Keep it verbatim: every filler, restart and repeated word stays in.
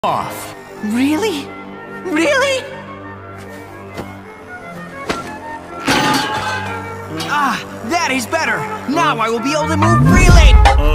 off. Really? Really? Ah, that is better. Now I will be able to move freely.